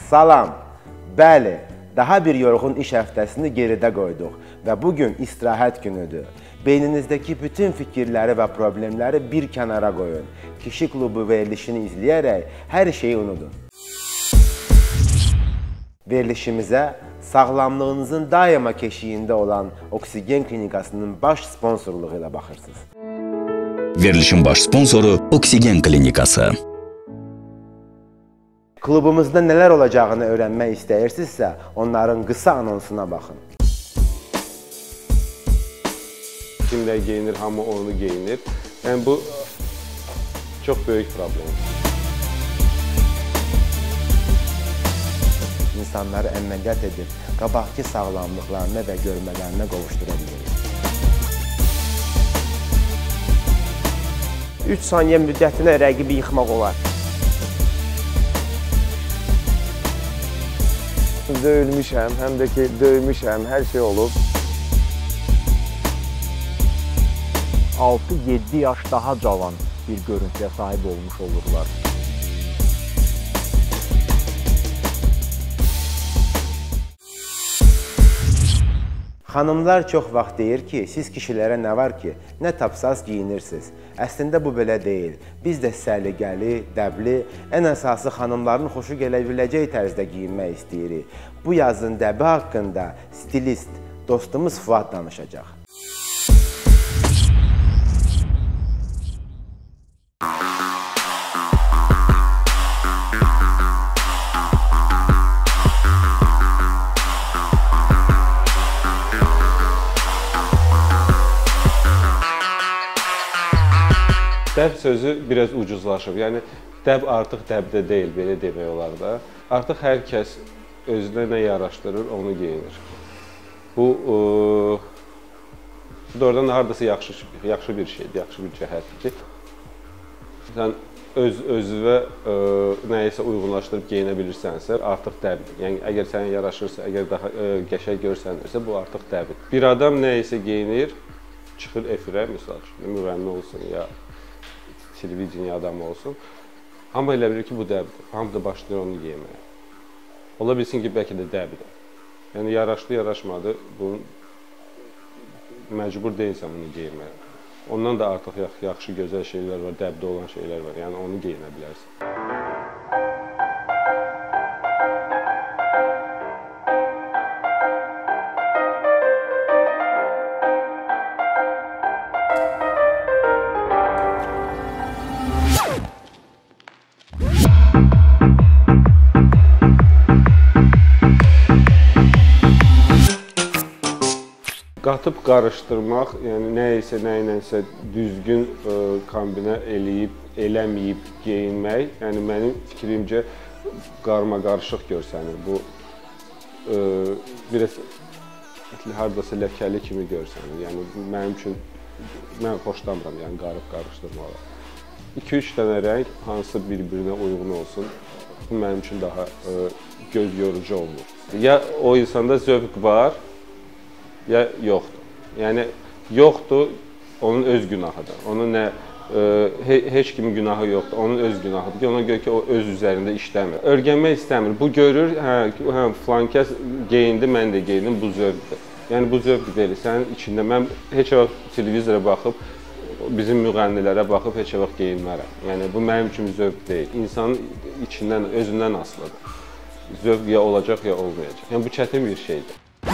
Salam. Bəli, daha bir yorğun iş həftəsini geridə qoyduq və bugün istirahət günüdür. Beyninizdəki bütün fikirləri və problemləri bir kənara qoyun. Kişi klubu verilişini izləyərək hər şeyi unudun. Verilişimizə sağlamlığınızın daima keşiyində olan Oksigen Klinikasının baş sponsorluğu ilə baxırsınız. Verilişin baş sponsoru Oksigen Klinikası. Klubumuzda nələr olacağını öyrənmək istəyirsinizsə, onların qısa anonsuna baxın. Kimlər geyinir, hamı onu geyinir. Yəni bu çox böyük problem. İnsanları əməliyyat edib, qabaqki sağlamlıqlarına və görmələrinə qovuşdura bilirik. 3 saniyə müddətinə rəqibi yıxmaq olar. Döyülmüşəm, həm də ki, döymüşəm, hər şey olub. 6-7 yaş daha cavan bir görüntüyə sahib olmuş olurlar. Xanımlar çox vaxt deyir ki, siz kişilərə nə var ki, nə tapsaz giyinirsiniz. Əslində bu belə deyil. Biz də səliqəli, dəbli, ən əsası xanımların xoşu gələ biləcək tərzdə giyinmək istəyirik. Bu yazın dəbi haqqında stilist dostumuz Fuad danışacaq. Dəb sözü biraz ucuzlaşıb. Yəni, dəb artıq dəbdə deyil, belə demək olar da. Artıq hər kəs özünə nə yaraşdırır, onu geyinir. Bu doğrudan haradasa yaxşı bir şeydir, yaxşı bir cəhətdir ki, sən özünə nəyisə uyğunlaşdırıb geyinə bilirsənsə, artıq dəbdir. Yəni, əgər sənə yaraşırsa, əgər daha qəşəng görsənirsə, bu artıq dəbdir. Bir adam nəyisə geyinir, çıxır efirə, misal üçün, müğənni olsun, ya televiziya adamı olsun. Amma elə bilir ki, bu dəbdir. Hamı da başlayır onu geyməyə. Ola bilsin ki, bəlkə də dəbdir. Yəni, yaraşdı, yaraşmadı, bunun məcbur deyilsən bunu geyməyə. Ondan da artıq yaxşı, gözəl şeylər var, dəbdə olan şeylər var. Yəni, onu geyinə bilərsən. Qatıb qarışdırmaq, yəni nəyinsə düzgün kombinə eləyib, eləməyib geyinmək, yəni mənim fikrimcə qarma-qarışıq görsənir. Bu biraz haradasa ləkəli kimi görsənir. Yəni mənim üçün mən xoşlamıram, yəni qarıb-qarışdırmağı. 2-3 dənə rəng hansı bir-birinə uyğun olsun, bu mənim üçün daha göz yorucu olmur. Ya o insanda zövq var, ya yoxdur. Yəni, yoxdur, onun öz günahıdır. Onun heç kimin günahı yoxdur, onun öz günahıdır ki, ona görə ki, o öz üzərində işləmir. Örgənmək istəmir. Bu görür, flankəs geyindi, mən də geyindim, bu zövqdür. Yəni, bu zövq deyil. Sənin içində, mən heç vaxt televizora baxıb, bizim müğənnilərə baxıb, heç vaxt geyinmərəm. Yəni, bu mənim üçün zövq deyil. İnsanın içindən, özündən asılıdır. Zövq ya olacaq, ya olmayacaq. Yəni, bu çətin bir şeydir.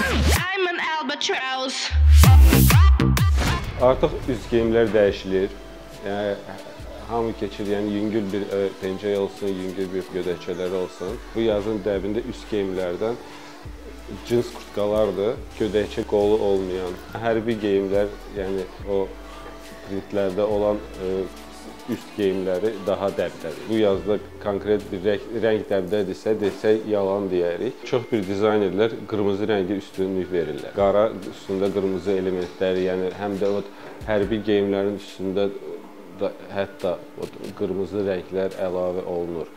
Artıq üst geyimlər dəyişilir. Yəni, hamı keçir, yəni yüngül bir pencək olsun, yüngül bir gödəkçələr olsun. Bu yazın dəbində üst geyimlərdən cins kurtkalardır, gödəkçə qolu olmayan. Hərbi geyimlər, yəni o printlərdə olan üst geyimləri daha dəbdədir. Bu yazda konkret bir rəng dəbdədirsə, desək yalan deyərik. Çox bir dizaynerlər qırmızı rəngi üstünlük verirlər. Qara üstündə qırmızı elementləri, yəni həm də o hərbi geyimlərin üstündə hətta qırmızı rənglər əlavə olunur.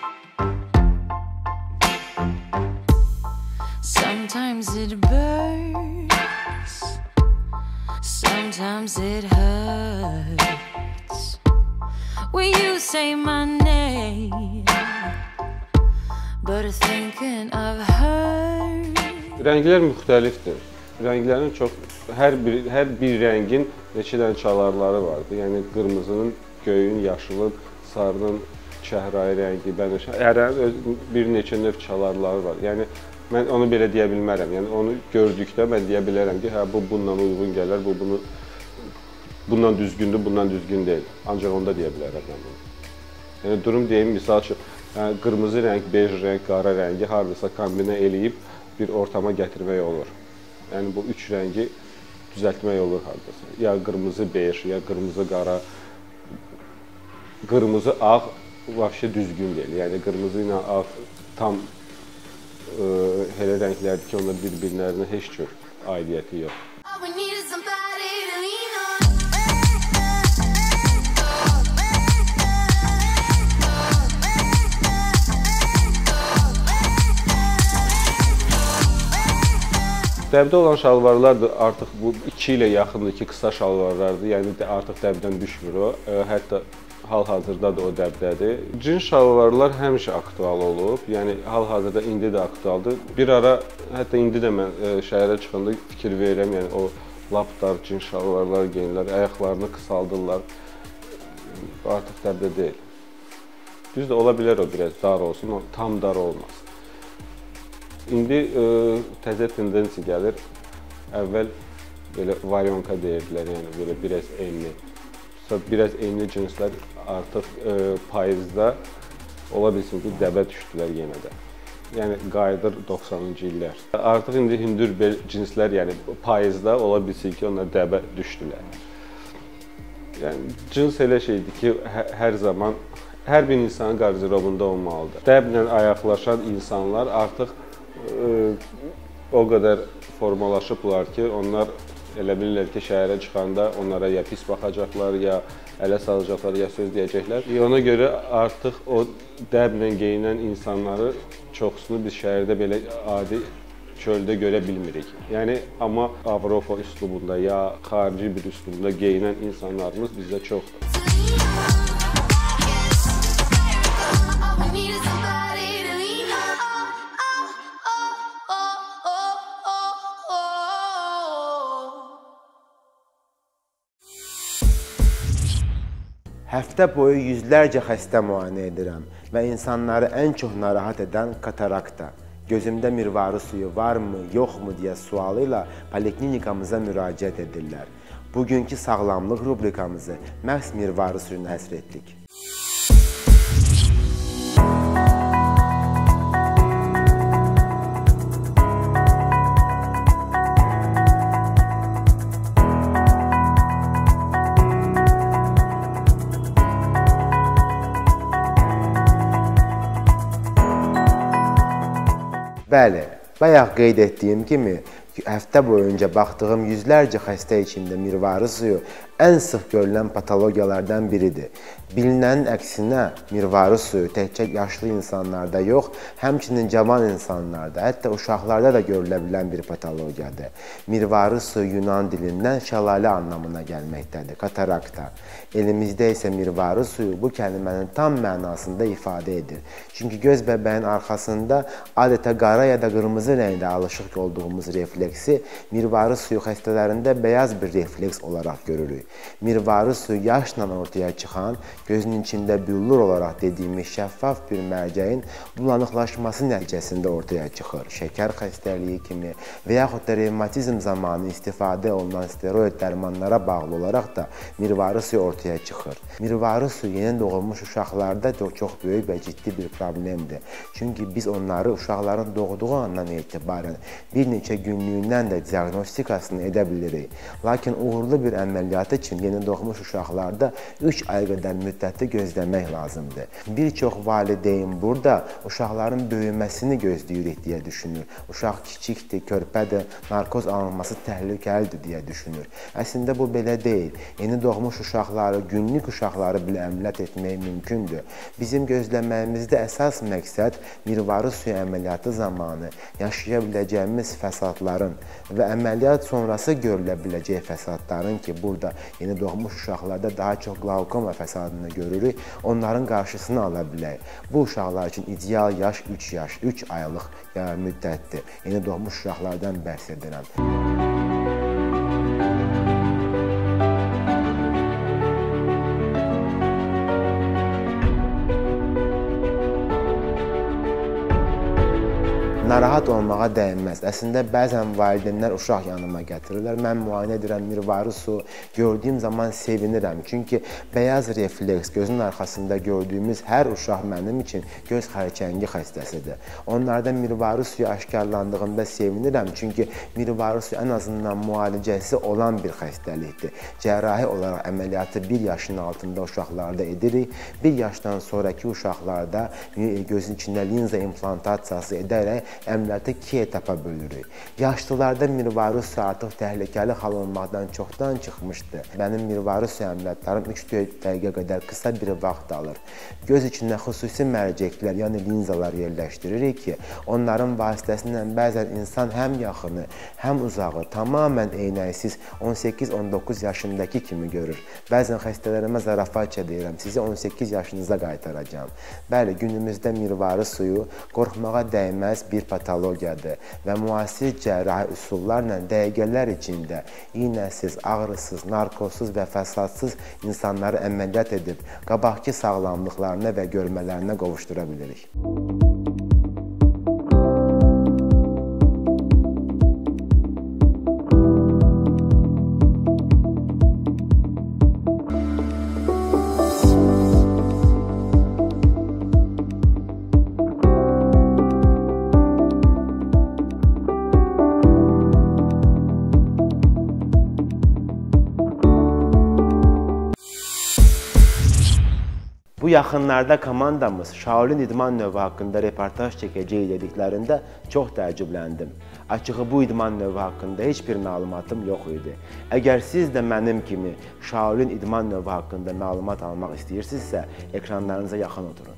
Sometimes it burns, sometimes it hurts. When you say my name, but started thinking of her. Rənglər müxtəlifdir. Rənglərin çox, hər bir rəngin neçə dənə çalarları vardır. Yəni qırmızının, göyün, yaşılın, sarının, çəhrayı rəngi, bənövşə, hərənin bir neçə növ çalarları var. Yəni mən onu belə deyə bilmərəm. Yəni onu gördükdə mən deyə bilərəm ki, hə bu bununla uyğun gələr, bu bundan düzgündür, bundan düzgün deyil. Ancaq onda deyə bilərəm mən bunu. Yəni durum deyim, misal üçün, qırmızı rəng, bej rəng, qara rəngi hardasa kombinə eləyib bir ortama gətirmək olur. Yəni bu üç rəngi düzəltmək olur hardasa. Ya qırmızı bej, ya qırmızı qara, qırmızı ağ vəbşə düzgün deyil. Yəni qırmızı ilə ağ tam elə rənglərdir ki, onlar bir-birlərinə heç cür aidiyyəti yox. Dəbdə olan şalvarlar da artıq bu 2 ilə yaxındır ki, qısa şalvarlardır. Yəni artıq dəbdən düşmür o. Hətta hal-hazırda da o dəbdədir. Cins şalvarlar həmişə aktual olub. Yəni hal-hazırda indi də aktualdır. Bir ara, hətta indi də mən şəhərə çıxanda fikir verirəm. Yəni o lap dar cins şalvarlar geyinirlər, ayaqlarını qısaldırlar. Artıq dəbdə deyil. Düzdür, ola bilər o biraz dar olsun, o tam dar olmaz. İndi təzə tendensiya gəlir. Əvvəl belə varyonka deyirdilər, yəni belə biraz enli. Biraz enli cinslər artıq payızda ola bilsin ki, dəbə düşdülər yenə də. Yəni qayıdır 90-cı illər. Artıq indi hündür cinslər, yəni payızda ola bilsin ki, onlar dəbə düşdülər. Yəni cins elə şeydir ki, hər zaman hər bir insanın qarderobunda olmalıdır. Dəblə ayaqlaşan insanlar artıq o qədər formalaşıblar ki, onlar elə bilirlər ki, şəhərə çıxanda onlara ya pis baxacaqlar, ya ələ salacaqlar, ya söz deyəcəklər. Ona görə artıq o dəblə geyinən insanları çoxsunu biz şəhərdə belə adi çöldə görə bilmirik. Yəni, amma Avropa üslubunda ya xarici bir üslubunda geyinən insanlarımız bizdə çoxdur. Həftə boyu yüzlərcə xəstə müayinə edirəm və insanları ən çox narahat edən katarakta. Gözümdə mirvarı suyu varmı, yoxmu deyə sualı ilə poliklinikamıza müraciət edirlər. Bugünkü sağlamlıq rubrikamızı məhz mirvarı suyuna həsr etdik. Bəli, bayaq qeyd etdiyim kimi, həftə boyunca baxdığım yüzlərcə xəstə içində mirvarı suyu ən sıx görülən patologiyalardan biridir. Bilinenin əksinə mirvarı suyu təkcə yaşlı insanlarda yox, həmçinin cavan insanlarda, hətta uşaqlarda da görülə bilən bir patologiyadır. Mirvarı suyu Yunan dilindən şəlalə anlamına gəlməkdədir, katarakta. Elimizdə isə mirvarı suyu bu kəlmənin tam mənasında ifadə edir. Çünki göz bəbəyin arxasında adətə qara ya da qırmızı rəngdə alışıq olduğumuz refleksi mirvarı suyu xəstələrində bəyaz bir refleks olaraq görürük. Mirvarı suyu yaşla ortaya çıxan, gözün içində büllur olaraq dediyimiz şəffaf bir mərcəyin bulanıqlaşması nəticəsində ortaya çıxır. Şəkər xəstəliyi kimi və yaxud da revmatizm zamanı istifadə olunan steroid dərmanlara bağlı olaraq da mirvarı suyu ortaya çıxır. Mirvarı suyu yeni doğulmuş uşaqlarda çox böyük və ciddi bir problemdir. Çünki biz onları uşaqların doğduğu andan etibarən bir neçə günlüyündən də diaqnostikasını edə bilirik. Lakin uğurlu bir əməliyyat üçün yeni doğmuş uşaqlarda 3 ay qədər müddəti gözləmək lazımdır. Bir çox valideyn burada uşaqların böyüməsini gözləyirik deyə düşünür. Uşaq kiçikdir, körpədir, narkoz alınması təhlükəlidir deyə düşünür. Əslində bu belə deyil. Yeni doğmuş uşaqları, günlük uşaqları belə əməliyyat etmək mümkündür. Bizim gözləməyimizdə əsas məqsəd mirvarı suyu əməliyyatı zamanı yaşaya biləcəyimiz fəsadların və əməliyyat sonrası görülə biləcək fəsadların ki, burada yeni doğmuş uşaqlarda daha çox qlaukoma fəsadını görürük, onların qarşısını ala bilək. Bu uşaqlar üçün ideal yaş 3 yaş, 3 aylıq müddətdir. Yeni doğmuş uşaqlardan bəhs edirəm. Narahat olmağa dəyinməz. Əslində, bəzən valideynlər uşaq yanıma gətirirlər. Mən müayinə edirəm, Mirvarusu gördüyüm zaman sevinirəm. Çünki bəyaz refleks, gözün arxasında gördüyümüz hər uşaq mənim üçün göz xərçəngi xəstəsidir. Onlarda Mirvarusuya aşkarlandığında sevinirəm. Çünki Mirvarusu ən azından müalicəsi olan bir xəstəlikdir. Cərrahi olaraq əməliyyatı 1 yaşın altında uşaqlarda edirik. 1 yaşdan sonraki uşaqlarda gözün içində linza implantasiyası edərək əməliyyatı 2 etapa bölürük. Yaşlılarda Mirvarusu artıq təhlükəli hal olmaqdan çoxdan çıxmışdı. Mənim Mirvarusu əməliyyatlarım 3-4 dəqiqə qədər qısa bir vaxt alır. Göz içində xüsusi mərcəklər, yəni linzalar yerləşdiririk ki, onların vasitəsilə bəzən insan həm yaxını, həm uzağı tamamən eynəksiz 18-19 yaşındakı kimi görür. Bəzən xəstələrimə zarafatça deyirəm, sizi 18 yaşınıza qaytaracağım. Bəli, günümüzdə Mirvarusuyu qorxmağa dəyməz bir patologiyadır və müasir cərrahi üsullarla dəqiqələr içində iynəsiz, ağrısız, narkozsuz və fəsadsız insanları əməliyyat edib qabaqki sağlamlıqlarına və görmələrinə qovuşdura bilirik. Bu yaxınlarda komandamız Shaolin idman növü haqqında reportaj çəkəcəyi dediklərində çox təəccübləndim. Açığı bu idman növü haqqında heç bir məlumatım yox idi. Əgər siz də mənim kimi Shaolin idman növü haqqında məlumat almaq istəyirsinizsə, ekranlarınıza yaxın oturun.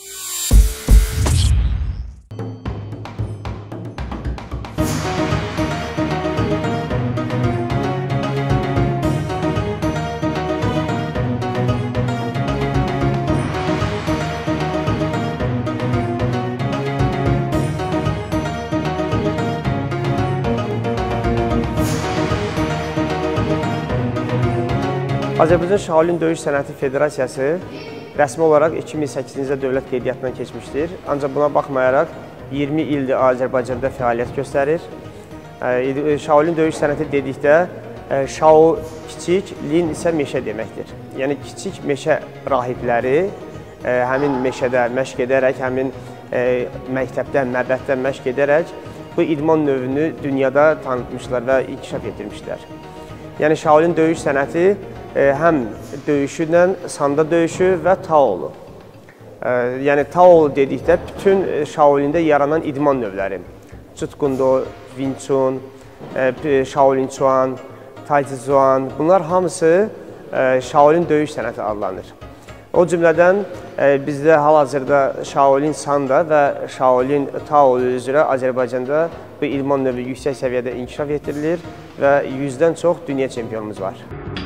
Azərbaycan Shaolin Döyüş Sənəti Federasiyası rəsmi olaraq 2008-ci dövlət qeydiyyatından keçmişdir. Ancaq buna baxmayaraq 20 ildir Azərbaycanda fəaliyyət göstərir. Shaolin Döyüş Sənəti dedikdə Shao kiçik, Lin isə meşə deməkdir. Yəni kiçik meşə rahibləri həmin meşədə məşq edərək, həmin məktəbdə, məbəddə məşq edərək bu idman növünü dünyada tanıtmışlar və inkişaf etdirmişlər. Yəni Shaolin Döyüş Sənəti həm döyüşülə, sanda döyüşü və taolu. Yəni taolu dedikdə bütün Shaolində yaranan idman növləri. Jutkundo, Wing Chun, Shaolin Chuan, Tai Chi Chuan, bunlar hamısı Shaolin döyüş sənəti adlanır. O cümlədən bizdə hal-hazırda Shaolin Sanda və Shaolin Taolu üzrə Azərbaycanda bu idman növü yüksək səviyyədə inkişaf etdirilir və 100-dən çox dünya çempionumuz var.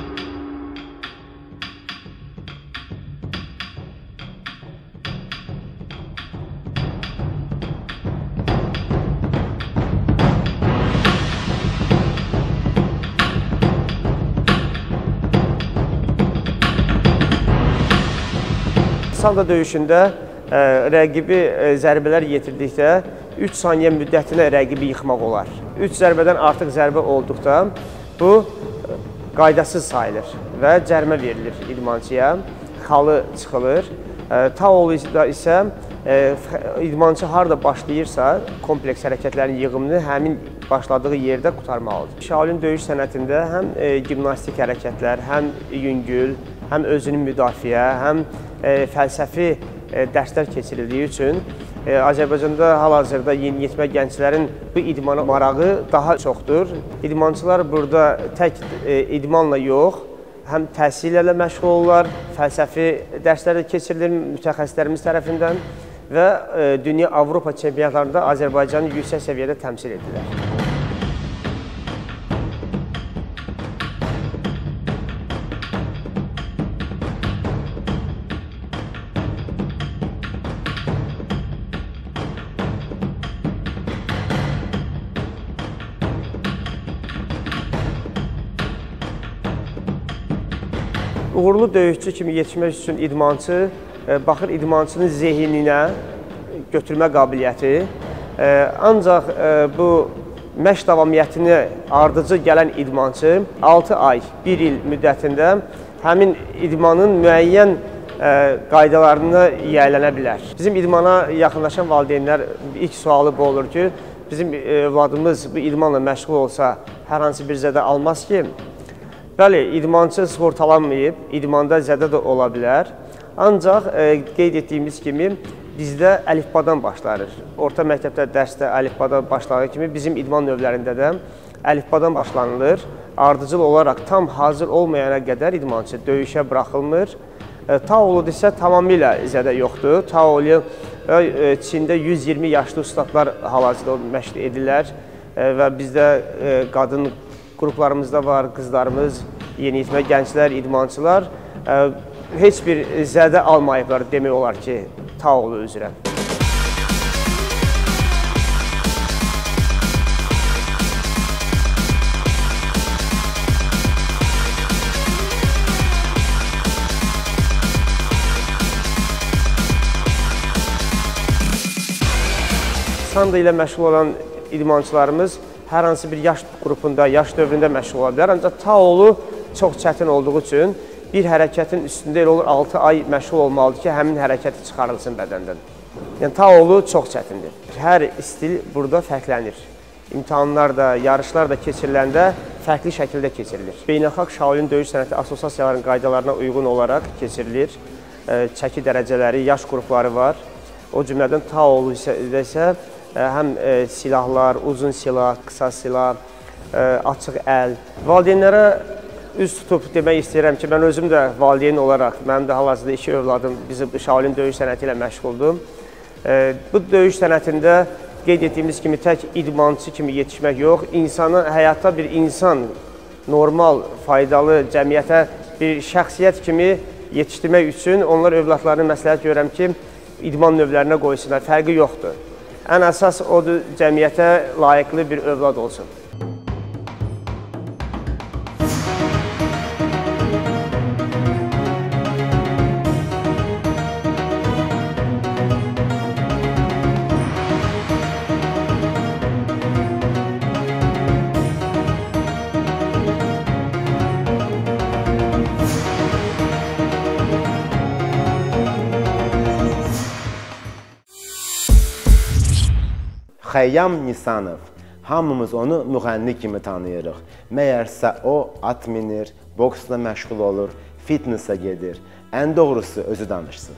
Sanda döyüşündə rəqibi zərbələr yetirdikdə 3 saniyə müddətinə rəqibi yıxmaq olar. 3 zərbədən artıq zərbə olduqda bu qaydasız sayılır və cərimə verilir idmançıya, xalı çıxılır. Taoluda isə idmançı harada başlayırsa kompleks hərəkətlərin yığımını həmin başladığı yerdə qurtarmalıdır. Shaolin döyüş sənətində həm gimnastik hərəkətlər, həm yüngül, həm özünü müdafiə, həm fəlsəfi dərslər keçirildiyi üçün Azərbaycanda hal-hazırda yeniyetmə gənclərin bu idmana marağı daha çoxdur. İdmançılar burada tək idmanla yox, həm təhsillə məşğul olurlar, fəlsəfi dərslər keçirilir mütəxəssislərimiz tərəfindən və dünya Avropa çempionatlarında Azərbaycanı yüksək səviyyədə təmsil edirlər. Uğurlu döyüşçü kimi yetişmək üçün idmançı baxır idmançının zehninə, götürmə qabiliyyəti. Ancaq bu məşq davamiyyətini ardıcı gələn idmançı 6 ay, 1 il müddətində həmin idmanın müəyyən qaydalarını yiyələnə bilər. Bizim idmana yaxınlaşan valideynlər ilk sualı bu olur ki, bizim evladımız bu idmanla məşğul olsa hər hansı bir zədə almaz ki? Bəli, idmançı sığortalanmayıb, idmanda zədə də ola bilər. Ancaq qeyd etdiyimiz kimi bizdə əlifbadan başlanır. Orta məktəbdə dərsdə əlifbadan başladığı kimi bizim idman növlərində də əlifbadan başlanılır. Ardıcıl olaraq tam hazır olmayana qədər idmançı döyüşə buraxılmır. Taolu isə tamamilə zədə yoxdur. Taolu Çində 120 yaşlı ustadlar hal-hazırda məşq edirlər və bizdə qadın qruplarımızda var, qızlarımız, yeniyetmə gənclər, idmançılar heç bir zədə almayıblar demək olar ki, Taolu üzrə. Sanda ilə məşğul olan idmançılarımız hər hansı bir yaş qrupunda, yaş dövründə məşğul ola bilər. Ancaq Taolu çox çətin olduğu üçün bir hərəkətin üstündə elə olur 6 ay məşğul olmalıdır ki, həmin hərəkəti çıxarılsın bədəndən. Yəni Taolu çox çətindir. Hər stil burada fərqlənir. İmtahanlar da, yarışlar da keçiriləndə fərqli şəkildə keçirilir. Beynəlxalq Shaolin Döyüş Sənəti Assosiasiyalarının qaydalarına uyğun olaraq keçirilir. Çəki dərəcələri, yaş qrupları var. O cümlədən Taolu isə həm silahlar, uzun silah, qısa silah, açıq əl. Valideynlərə üz tutub demək istəyirəm ki, mən özüm də valideyn olaraq, mənim də hal-hazırda 2 övladım bizim Shaolin döyüş sənəti ilə məşğuldur. Bu döyüş sənətində qeyd etdiyimiz kimi tək idmançı kimi yetişmək yox, həyatda bir insan, normal, faydalı cəmiyyətə bir şəxsiyyət kimi yetişdirmək üçün onlar övladlarını məsləhət görürəm ki, idman növlərinə qoysunlar, fərqi yoxdur. Ən əsas odur, cəmiyyətə layiqli bir övlad olsun. Xəyyam Nisanov. Hamımız onu müğənni kimi tanıyırıq. Məyərsə o at minir, boksla məşğul olur, fitnessa gedir. Ən doğrusu özü danışsın.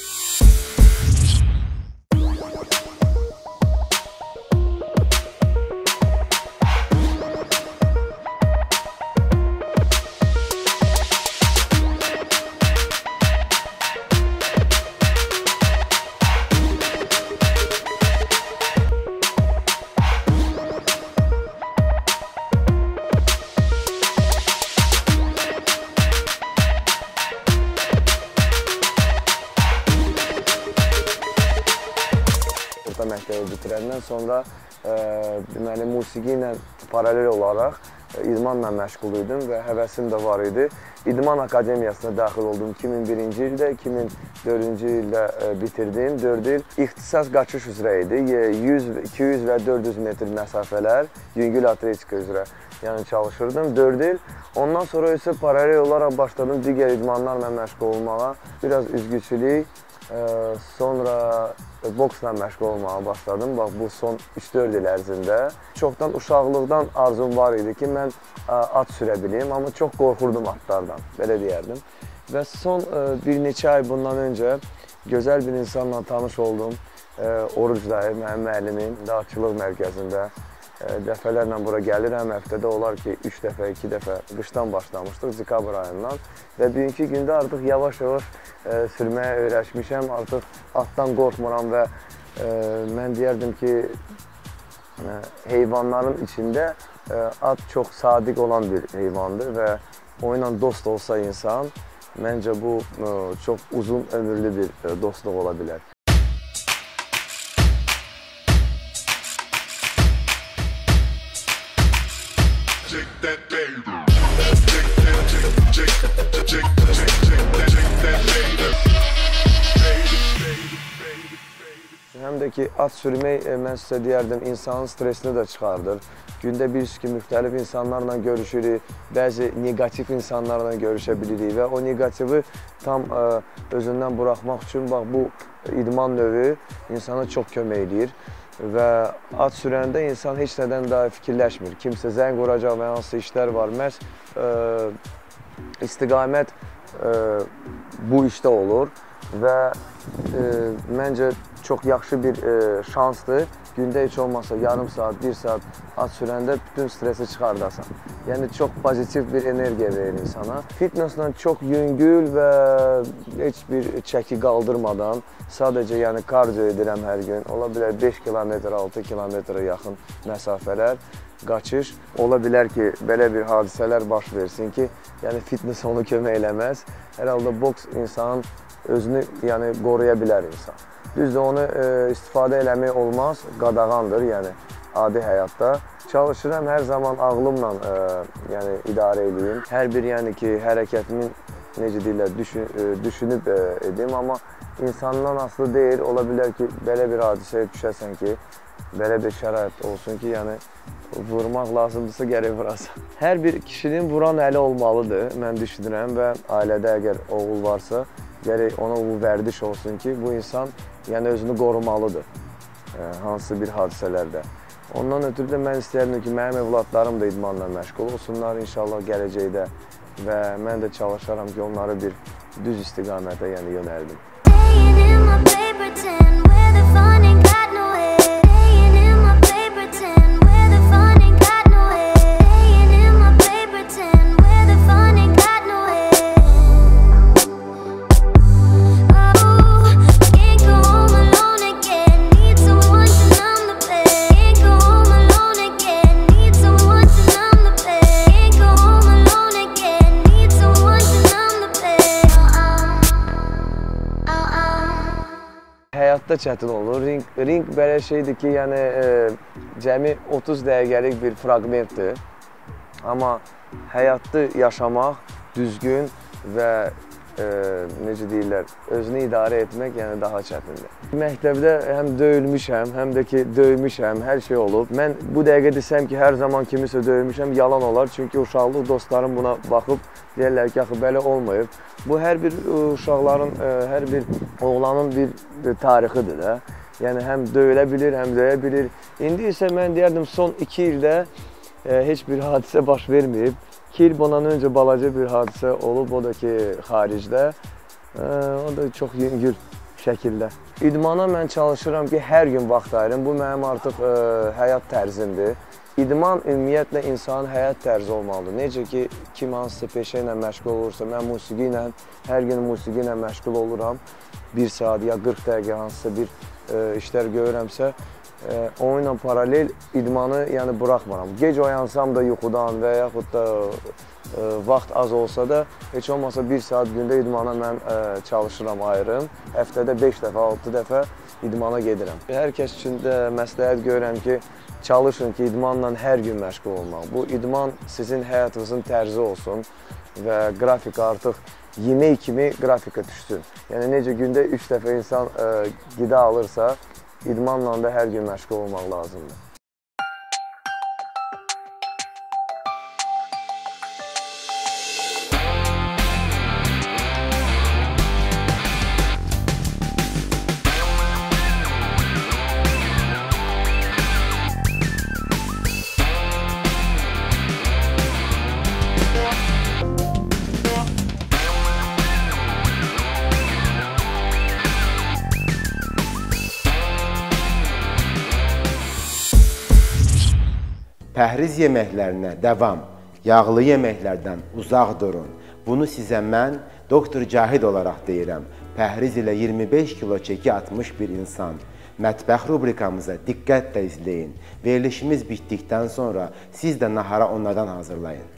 Məktəbi bitirəndən sonra deməli musiqi ilə paralel olaraq idmanla məşğul idim və həvəsim də var idi. İdman Akademiyasına daxil oldum 2001-ci ildə, 2004-cü ildə bitirdim. 4 il ixtisas qaçış üzrə idi. 100, 200 və 400 metr məsafələr yüngül atletika üzrə çalışırdım 4 il. Ondan sonra isə paralel olaraq başladım digər idmanlarla məşğul olmağa. Biraz üzgüçülük, sonra boksla məşğul olmağa başladım. Bax, bu son 3-4 il ərzində. Çoxdan uşaqlıqdan arzum var idi ki, mən at sürə bileyim, amma çox qorxurdum atlardan, belə deyərdim. Və son bir neçə ay bundan öncə gözəl bir insanla tanış oldum. Oruc dayı, mənim müəllimim, dağçılıq mərkəzində. Dəfələrlə bura gəlirəm, həftədə olar ki, 3 dəfə, 2 dəfə qışdan başlamışdıq, dekabr ayından. Və bugünkü gündə artıq yavaş-yavaş sürməyə öyrəşmişəm, artıq atdan qorxmuram və mən deyərdim ki, heyvanların içində at çox sadiq olan bir heyvandır və onunla dost olsa insan, məncə bu çox uzun ömürlü bir dostluq ola bilər. Take that baby. Həm də ki, at sürmək, mən sizə deyərdim, insanın stresini də çıxardır. Gündə bilirsiniz ki, müxtəlif insanlarla görüşürük, bəzi negativ insanlarla görüşə bilirik və o negativi tam özündən buraxmaq üçün bax, bu idman növü insana çox kömək edir və at sürəndə insan heç nədən daha fikirləşmir. Kimsə zəng vuracaq və hansı işlər var, məhz istiqamət bu işdə olur və məncə çox yaxşı bir şansdır. Gündə heç olmasa yarım saat, 1 saat at sürəndə bütün stresi çıxardasan. Yəni, çox pozitiv bir energiya verir insana. Fitnesslə çox yüngül və heç bir çəki qaldırmadan sadəcə yəni kardio edirəm hər gün. Ola bilər 5 kilometr, 6 kilometrə yaxın məsafələr, qaçış. Ola bilər ki, belə bir hadisələr baş versin ki, yəni fitness onu kömək eləməz. Hər halda boks insanın özünü yəni qoruya bilər insan. Düzdür, onu istifadə eləmək olmaz, qadağandır, yəni adi həyatda. Çalışıram hər zaman ağlımla yəni idarə edeyim. Hər bir yəni ki, hərəkətimin necə deyirlər, düşünüb edim, amma insandan asılı deyil. Ola bilər ki, belə bir hadisəyə düşəsən ki, belə bir şərait olsun ki, yəni vurmaq lazımdırsa gərək vurasan. Hər bir kişinin vuran əli olmalıdır, mən düşünürəm və ailədə əgər oğul varsa, gərək ona bu vərdiş olsun ki, bu insan yəni özünü qorumalıdır hansı bir hadisələrdə. Ondan ötürü də mən istəyərdim ki, mənim evladlarım da idmanla məşğul olsunlar inşallah gələcəkdə və mən də çalışaram ki, onları bir düz istiqamətə yəni yönəldim. Həyatda çətin olur. Ring belə şeydir ki, yəni cəmi 30 dəqiqəlik bir fraqmentdir. Amma həyatda yaşamaq düzgün və necə deyirlər, özünü idarə etmək yəni daha çətindir. Məktəbdə həm döyülmüşəm, həm də ki, döymüşəm, hər şey olub. Mən bu dəqiqə desəm ki, hər zaman kimisə döymüşəm, yalan olar. Çünki uşaqlıq dostlarım buna baxıb deyirlər ki, axı belə olmayıb. Bu, hər bir uşaqların, hər bir oğlanın bir tarixidir də. Yəni, həm döyülə bilir, həm döyə bilir. İndi isə mən deyərdim, son 2 ildə heç bir hadisə baş verməyib. 2 il bundan öncə balaca bir hadisə olub, o da ki, xaricdə. O da çox yüngül şəkildə. İdmana mən çalışıram ki, hər gün vaxt ayırım. Bu, mənim artıq həyat tərzimdir. İdman ümumiyyətlə insanın həyat tərzi olmalıdır. Necə ki, kim hansısa peşə ilə məşğul olursa, mən musiqi ilə, hər gün musiqi ilə məşğul oluram. 1 saat ya 40 dəqiqə hansısa bir işlər görürəmsə, onunla paralel idmanı yəni buraxmaram. Gec oyansam da yuxudan və yaxud da vaxt az olsa da, heç olmasa 1 saat gündə idmana mən çalışıram, ayırım. Həftədə 5 dəfə, 6 dəfə idmana gedirəm. Hər kəs üçün də məsləhət görürəm ki, çalışın ki, idmanla hər gün məşğul olmaq. Bu idman sizin həyatınızın tərzi olsun və qrafika artıq yemək kimi qrafika düşsün. Yəni necə gündə 3 dəfə insan qida alırsa, idmanla da hər gün məşğul olmaq lazımdır. Pəhriz yeməklərinə davam, yağlı yeməklərdən uzaq durun. Bunu sizə mən Doktor Cahid olaraq deyirəm. Pəhriz ilə 25 kilo çəki atmış bir insan. Mətbəx rubrikamıza diqqətlə izləyin. Verilişimiz bitdikdən sonra siz də nahara onlardan hazırlayın.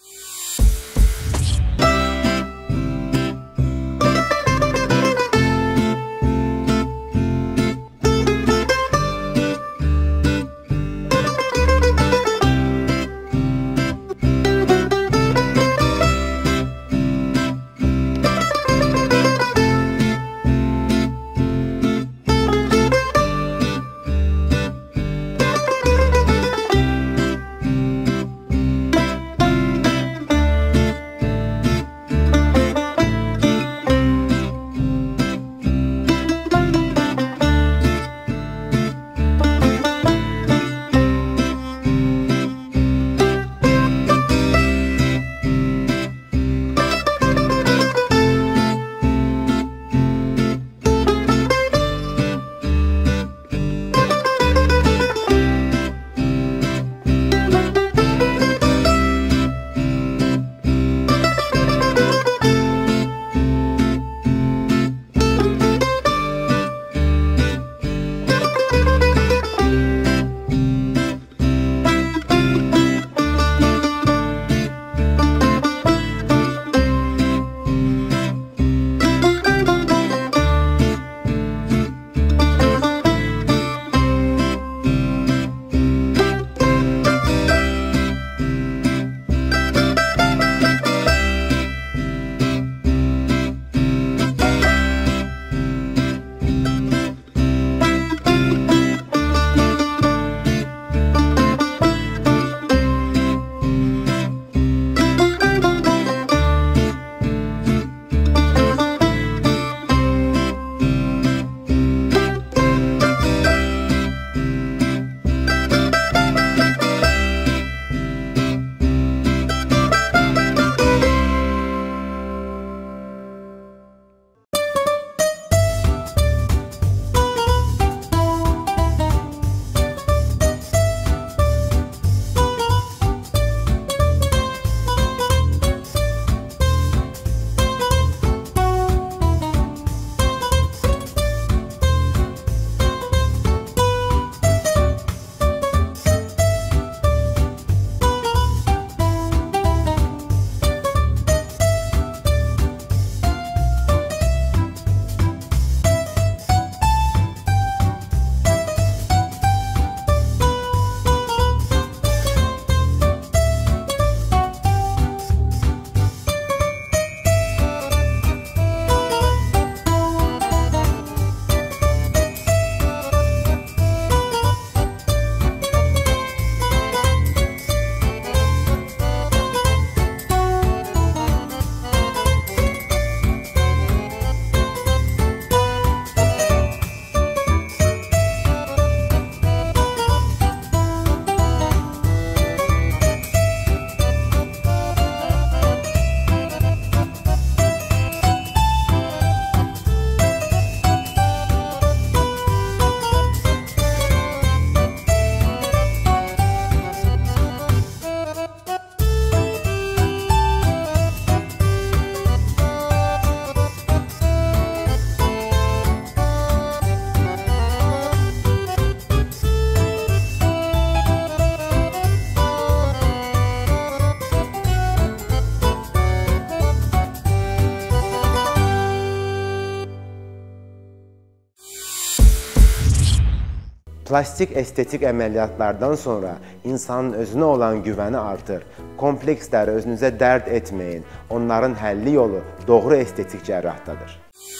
Plastik estetik əməliyyatlardan sonra insanın özünə olan güvəni artır. Kompleksləri özünüzə dərd etməyin. Onların həlli yolu doğru estetik cərrahdadır.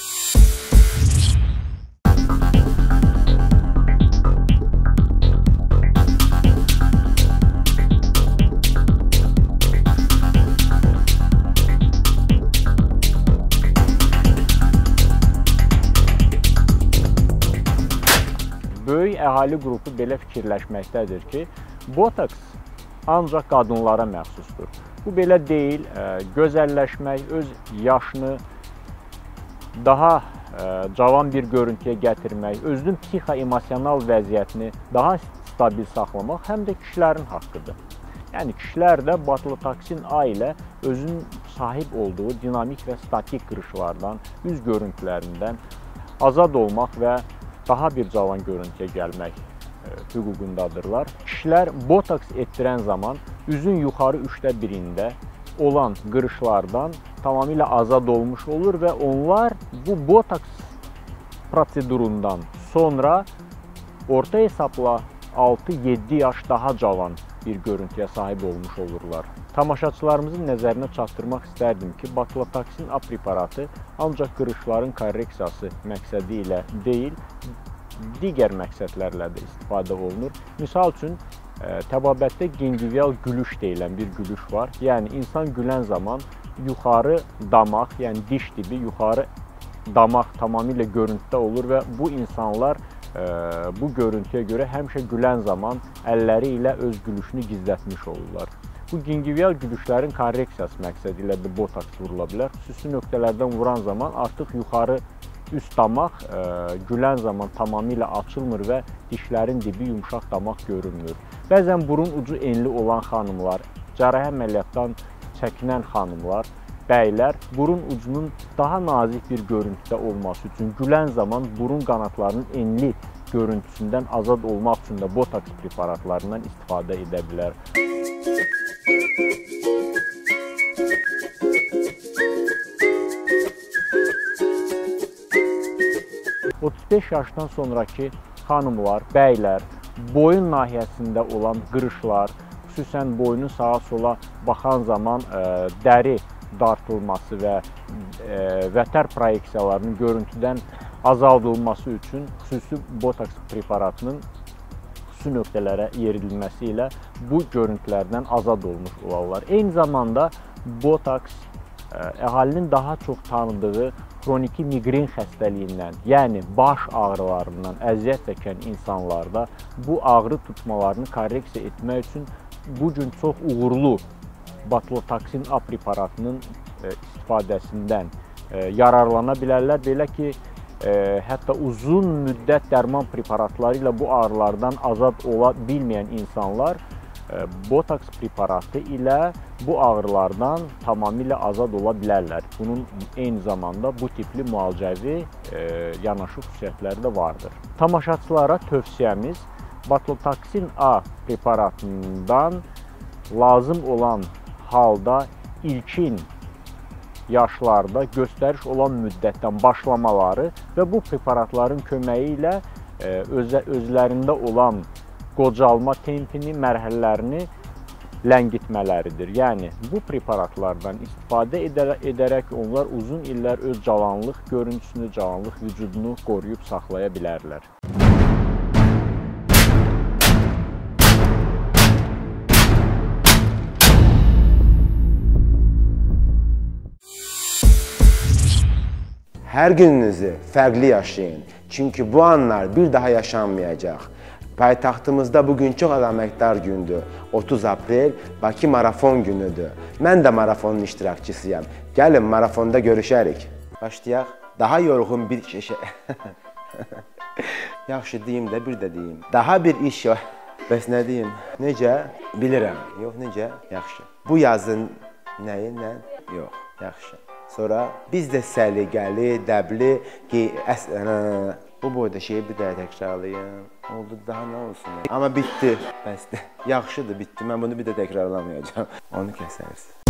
Böyük əhali qrupu belə fikirləşməkdədir ki, botoks ancaq qadınlara məxsusdur. Bu belə deyil, gözəlləşmək, öz yaşını daha cavan bir görüntüyə gətirmək, özünün psixo-emosional vəziyyətini daha stabil saxlamaq həm də kişilərin haqqıdır. Yəni, kişilər də botulotoksin A ilə özünün sahib olduğu dinamik və statik qırışlardan, üz görüntülərindən azad olmaq və daha bir cavan görüntüyə gəlmək hüququndadırlar. Kişilər botoks etdirən zaman üzün yuxarı 1/3-də olan qırışlardan tamamilə azad olmuş olur və onlar bu botoks prosedurundan sonra orta hesabla 6-7 yaş daha cavan bir görüntüyə sahib olmuş olurlar. Tamaşaçılarımızın nəzərinə çatdırmaq istərdim ki, botulotoksin A preparatı ancaq qırışların korreksiyası məqsədi ilə deyil, digər məqsədlərlə də istifadə olunur. Misal üçün, təbabətdə gingivial gülüş deyilən bir gülüş var. Yəni, insan gülən zaman yuxarı damaq, yəni diş dibi yuxarı damaq tamamilə görüntüdə olur və bu insanlar bu görüntüyə görə həmişə gülən zaman əlləri ilə öz gülüşünü gizlətmiş olurlar. Bu gingivial gülüşlərin korreksiyası məqsədi ilə də botoks vurula bilər. Xüsusi nöqtələrdən vuran zaman artıq yuxarı üst damaq gülən zaman tamamilə açılmır və dişlərin dibi yumşaq damaq görünmür. Bəzən burun ucu enli olan xanımlar, cərrahi əməliyyatdan çəkinən xanımlar, bəylər burun ucunun daha nazik bir görüntüdə olması üçün gülən zaman burun qanatlarının enli görüntüsündən azad olmaq üçün də botoks preparatlarından istifadə edə bilər. ...35 yaşdan sonraki xanımlar, bəylər, boyun nahiyəsində olan qırışlar, xüsusən boynu sağa sola baxan zaman dəri dartılması və vətər proyeksiyalarının görüntüdən azaldılması üçün xüsusi botoks preparatının xüsusi nöqtələrə yeridilməsi ilə bu görüntülərdən azad olmuş olarlar. Eyni zamanda botoks əhalinin daha çox tanıdığı xroniki miqren xəstəliyindən, yəni baş ağrılarından əziyyət çəkən insanlarda bu ağrı tutmalarını korreksiya etmək üçün bugün çox uğurlu botulotoksin A preparatının istifadəsindən yararlana bilərlər. Belə ki, hətta uzun müddət dərman preparatları ilə bu ağrılardan azad ola bilməyən insanlar botoks preparatı ilə bu ağrılardan tamamilə azad ola bilərlər. Bunun eyni zamanda bu tipli müalicəvi yanaşı xüsusiyyətləri də vardır. Tamaşaçılara tövsiyəmiz botulotoksin A preparatından lazım olan halda ilkin yaşlarda göstəriş olan müddətdən başlamaları və bu preparatların köməyi ilə özlərində olan qocalma tempini, mərhələlərini ləngitmələridir. Yəni, bu preparatlardan istifadə edərək onlar uzun illər öz cavanlıq görüntüsünü, cavanlıq vücudunu qoruyub saxlaya bilərlər. Hər gününüzü fərqli yaşayın. Çünki bu anlar bir daha yaşanmayacaq. Paytaxtımızda bugün çox əlamətdar gündür. 30 aprel Bakı marafon günüdür. Mən də marafonun iştirakçısıyam. Gəlin marafonda görüşərik. Başlayaq. Daha yorğun bir iş... Yaxşı deyim də bir də deyim. Daha bir iş yox. Bəs nə deyim? Necə? Bilirəm. Yox, necə? Yaxşı. Bu yazın nəyi? Nə? Yox, yaxşı. Sonra biz də səliqəli, dəbli, bu boyda şeyi bir daha təkrarlayın. Oldu, daha nə olsun? Amma bitdi. Bəsdir. Yaxşıdır, bitdi. Mən bunu bir də təkrarlamayacağam. Onu kəsərsiniz.